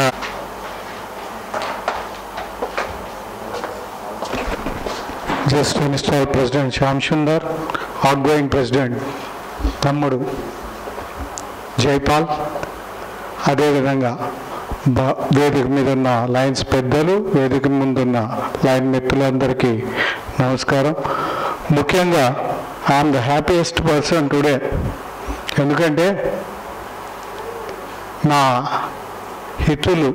Speaker 3: just install president Shyam Sundar, outgoing president తమ్ముడు జైపాల్, అదేవిధంగా బా వేదిక మీద ఉన్న లైన్స్ పెద్దలు, వేదిక ముందున్న లైన్ మిత్రులందరికీ నమస్కారం. ముఖ్యంగా I am the happiest person today. ఎందుకంటే నా హితులు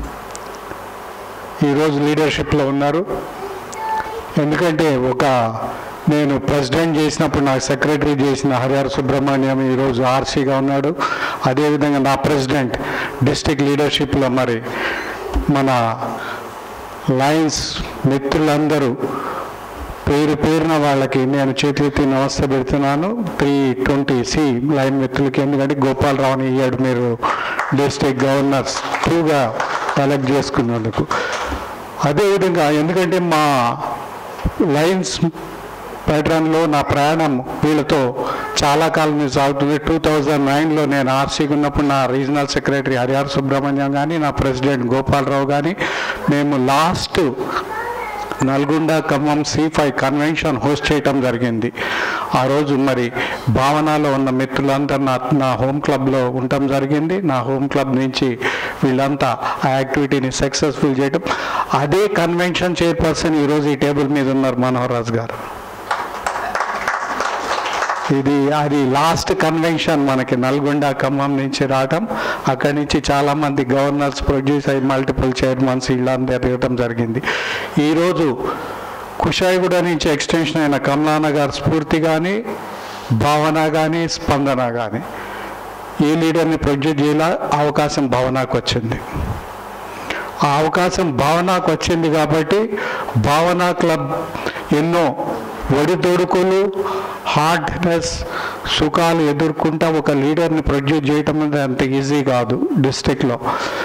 Speaker 3: ఈరోజు లీడర్షిప్లో ఉన్నారు. ఎందుకంటే ఒక నేను ప్రెసిడెంట్ చేసినప్పుడు నాకు సెక్రటరీ చేసిన హరిహర సుబ్రహ్మణ్యం ఈరోజు ఆర్సీగా ఉన్నాడు. అదేవిధంగా నా ప్రెసిడెంట్ డిస్ట్రిక్ట్ లీడర్షిప్లో మరి మన లైన్స్ మిత్రులందరూ పేరు పేరున వాళ్ళకి నేను చేతులెత్తి నమస్తే పెడుతున్నాను. త్రీ ట్వంటీ సి లైన్ మిత్రులకి. ఎందుకంటే గోపాలరావుని ఇయ్యాడు మీరు డిస్ట్రిక్ట్ గవర్నర్స్ టూగా ఎలక్ట్ చేసుకున్నందుకు. అదేవిధంగా ఎందుకంటే మా లైన్స్ ప్యాటర్న్లో నా ప్రయాణం వీళ్ళతో చాలా కాలం నుంచి సాగుతుంది. టూ థౌజండ్ నైన్లో నేను ఆర్సీకి ఉన్నప్పుడు నా రీజనల్ సెక్రటరీ హరిహర సుబ్రహ్మణ్యం కానీ, నా ప్రెసిడెంట్ గోపాలరావు కానీ మేము last Nalgonda Khammam C five convention host చేయటం జరిగింది. ఆ రోజు మరి భావనలో ఉన్న మిత్రులంతా నా నా హోమ్ క్లబ్లో ఉండటం జరిగింది. నా హోమ్ క్లబ్ నుంచి వీళ్ళంతా ఆ యాక్టివిటీని సక్సెస్ఫుల్ చేయటం. అదే కన్వెన్షన్ చైర్పర్సన్ ఈరోజు ఈ టేబుల్ మీద ఉన్నారు మనోహర్ రాజ్ గారు. ఇది అది లాస్ట్ కన్వెన్షన్ మనకి నల్గొండ ఖమ్మం నుంచి రావటం. అక్కడి నుంచి చాలామంది గవర్నర్స్, ప్రొడ్యూస్ అయ్యి మల్టిపుల్ చైర్మన్స్ వీళ్ళందరూ తిరగటం జరిగింది. ఈరోజు కుషాయిగూడ నుంచి ఎక్స్టెన్షన్ అయిన కమలానగర్ స్ఫూర్తి కానీ, భావన కానీ, స్పందన కానీ ఏ లీడర్ని ప్రొడ్యూస్ చేయాల అవకాశం భావనకు వచ్చింది. ఆ అవకాశం భావనకు వచ్చింది కాబట్టి భావన క్లబ్ ఎన్నో ఒడిదొడుకులు, హార్డ్నెస్, సుఖాలు ఎదుర్కొంటా ఒక లీడర్ని ప్రొడ్యూస్ చేయటం అనేది అంత ఈజీ కాదు. డిస్ట్రిక్ట్లో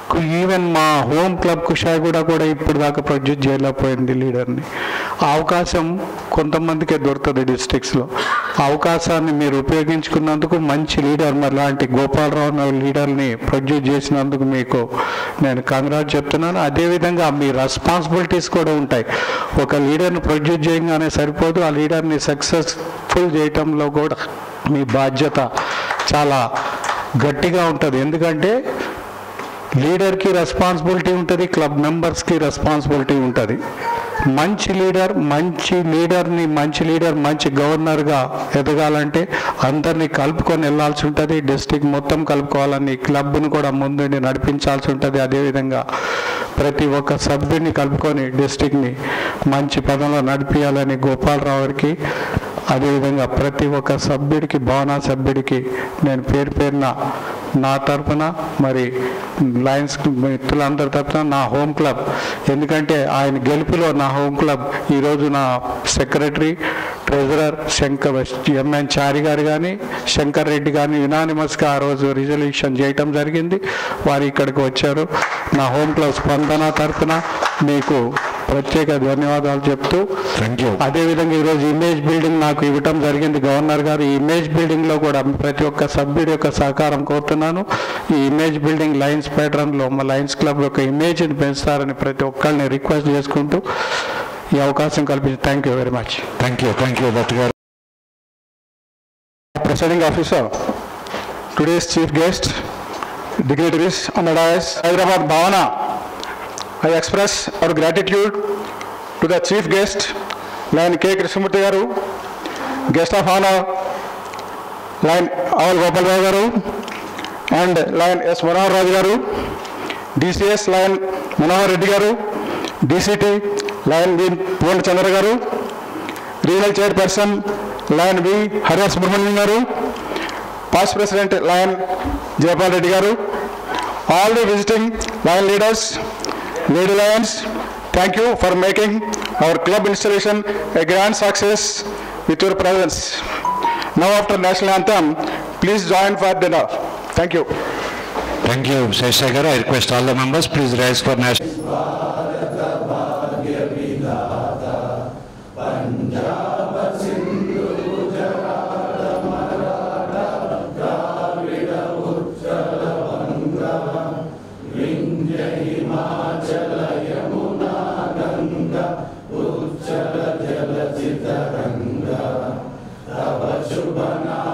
Speaker 3: ఈవెన్ మా హోమ్ క్లబ్ కుషాయిగూడ కూడా ఇప్పుడు దాకా ప్రొడ్యూస్ చేయలేకపోయింది లీడర్ని. ఆ అవకాశం కొంతమందికే దొరుకుతుంది డిస్ట్రిక్ట్స్లో. ఆ అవకాశాన్ని మీరు ఉపయోగించుకున్నందుకు మంచి లీడర్ మరి లాంటి గోపాలరావు లీడర్ని ప్రొడ్యూస్ చేసినందుకు మీకు నేను కంగ్రాట్ చెప్తున్నాను. అదేవిధంగా మీ రెస్పాన్సిబిలిటీస్ కూడా ఉంటాయి. ఒక లీడర్ని ప్రొడ్యూస్ చేయగానే సరిపోదు, ఆ లీడర్ని సక్సెస్ఫుల్ చేయటంలో కూడా మీ బాధ్యత చాలా గట్టిగా ఉంటుంది. ఎందుకంటే లీడర్కి రెస్పాన్సిబిలిటీ ఉంటుంది, క్లబ్ మెంబర్స్కి రెస్పాన్సిబిలిటీ ఉంటుంది. మంచి లీడర్ మంచి లీడర్ని మంచి లీడర్ మంచి గవర్నర్గా ఎదగాలంటే అందరినీ కలుపుకొని వెళ్ళాల్సి ఉంటుంది. డిస్ట్రిక్ట్ మొత్తం కలుపుకోవాలని క్లబ్ను కూడా ముందుండి నడిపించాల్సి ఉంటుంది. అదేవిధంగా ప్రతి ఒక్క సభ్యుడిని కలుపుకొని డిస్ట్రిక్ట్ని మంచి పదంలో నడిపించాలని గోపాలరావుకి, అదేవిధంగా ప్రతి ఒక్క సభ్యుడికి భవన సభ్యుడికి నేను పేరు పేరున నా తరఫున మరి లయన్స్ మిత్రులందరి తరఫున నా హోమ్ క్లబ్, ఎందుకంటే ఆయన గెలుపులో నా హోమ్ క్లబ్ ఈరోజు నా secretary treasurer Shankar MN Chari గారు కానీ శంకర్ రెడ్డి కానీ యునానిమస్గా ఆ రోజు రిజల్యూషన్ చేయటం జరిగింది. వారు ఇక్కడికి వచ్చారు. నా హోమ్ క్లబ్ స్పందన తరఫున మీకు ప్రత్యేక ధన్యవాదాలు చెప్తూ, అదేవిధంగా ఈరోజు ఇమేజ్ బిల్డింగ్ నాకు ఇవ్వటం జరిగింది గవర్నర్ గారు. ఈ ఇమేజ్ బిల్డింగ్లో కూడా ప్రతి ఒక్క సభ్యుడి యొక్క సహకారం కోరుతున్నాను. ఈ ఇమేజ్ బిల్డింగ్ లయన్స్ ప్యాటర్న్లో మా లయన్స్ క్లబ్ యొక్క ఇమేజ్ని పెంచుతారని ప్రతి ఒక్కరిని రిక్వెస్ట్ చేసుకుంటూ ఈ అవకాశం కల్పించి thank you very much.
Speaker 1: Thank you thank you doctor గారు.
Speaker 3: Presiding officer, today's chief guest, dignitaries on the dais, Hyderabad Bhavana, I express our gratitude to the chief guest, Lion K. Krishnamurthy garu, guest of honor, Lion Aval Gopalrao garu, and Lion S. Manohar Raju garu, D C S Lion Manohar Reddy garu, D C T Lion V. Purnachandra garu, Regional Chairperson Lion V. Hariya Subramanian garu, Past President Lion Jayapal Reddy garu, all the visiting Lion leaders, Lady Lions, thank you for making our club installation a grand success with your presence. Now after national anthem, please join for dinner. Thank you.
Speaker 1: Thank you, Seshagara. I request all the members, please rise for national.
Speaker 13: Shubhana